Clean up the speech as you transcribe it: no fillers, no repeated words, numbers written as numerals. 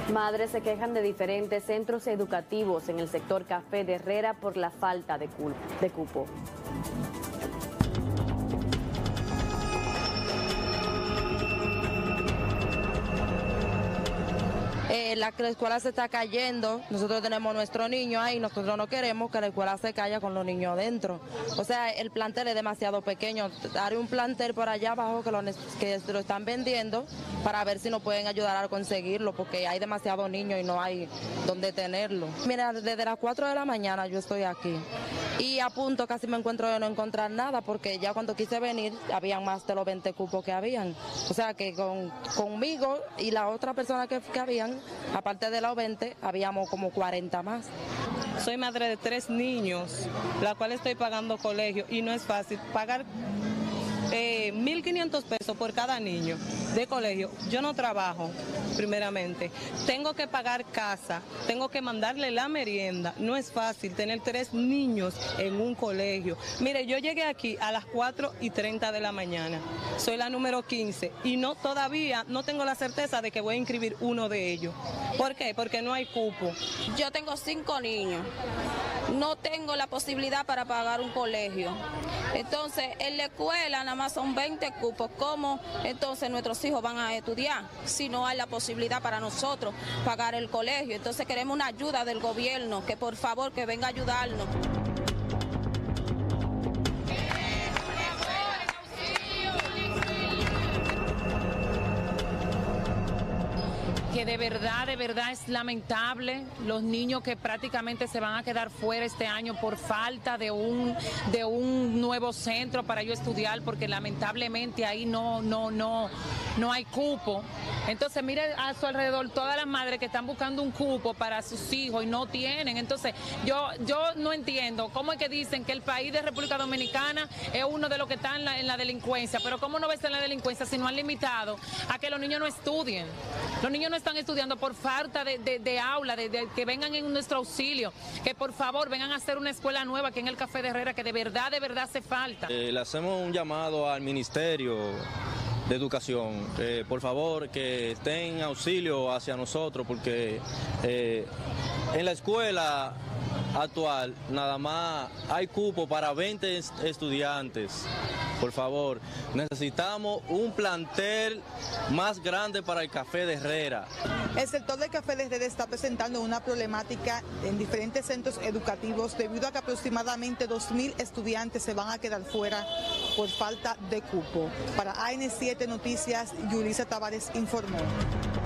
Madres se quejan de diferentes centros educativos en el sector Café de Herrera por la falta de cupo. La escuela se está cayendo, nosotros tenemos nuestro niño ahí, nosotros no queremos que la escuela se caiga con los niños adentro. O sea, el plantel es demasiado pequeño, haré un plantel por allá abajo que lo están vendiendo para ver si nos pueden ayudar a conseguirlo, porque hay demasiados niños y no hay donde tenerlo. Mira, desde las 4 de la mañana yo estoy aquí y a punto casi me encuentro de no encontrar nada, porque ya cuando quise venir habían más de los 20 cupos que habían. O sea que conmigo y la otra persona que habían, aparte de los 20, habíamos como 40 más. Soy madre de 3 niños, la cual estoy pagando colegio y no es fácil pagar 1.500 pesos por cada niño de colegio. Yo no trabajo, primeramente. Tengo que pagar casa, tengo que mandarle la merienda. No es fácil tener 3 niños en un colegio. Mire, yo llegué aquí a las 4:30 de la mañana. Soy la número 15 y todavía no tengo la certeza de que voy a inscribir uno de ellos. ¿Por qué? Porque no hay cupo. Yo tengo 5 niños. No tengo la posibilidad para pagar un colegio. Entonces, en la escuela nada más son 20 cupos. ¿Cómo entonces nuestros hijos van a estudiar si no hay la posibilidad para nosotros pagar el colegio? Entonces queremos una ayuda del gobierno, que por favor que venga a ayudarnos. Que de verdad es lamentable los niños que prácticamente se van a quedar fuera este año por falta de un nuevo centro para ellos estudiar, porque lamentablemente ahí no hay cupo. Entonces mire a su alrededor todas las madres que están buscando un cupo para sus hijos y no tienen. Entonces yo no entiendo cómo es que dicen que el país de República Dominicana es uno de los que están en la delincuencia, pero cómo no va a estar en la delincuencia si no han limitado a que los niños no estudien. Los niños no están estudiando por falta de aula, de que vengan en nuestro auxilio, que por favor vengan a hacer una escuela nueva aquí en el Café de Herrera, que de verdad hace falta. Le hacemos un llamado al Ministerio de Educación, por favor que estén en auxilio hacia nosotros, porque en la escuela actual nada más hay cupo para 20 estudiantes. Por favor, necesitamos un plantel más grande para el Café de Herrera. El sector del Café de Herrera está presentando una problemática en diferentes centros educativos debido a que aproximadamente 2.000 estudiantes se van a quedar fuera por falta de cupo. Para AN7 Noticias, Yulisa Tavares informó.